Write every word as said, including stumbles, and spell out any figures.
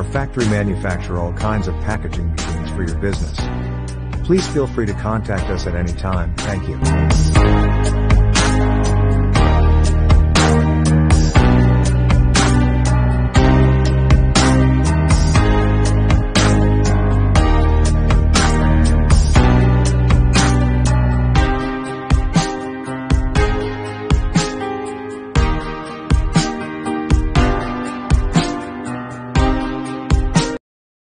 Our factory manufacture all kinds of packaging machines for your business. Please feel free to contact us at any time. Thank you.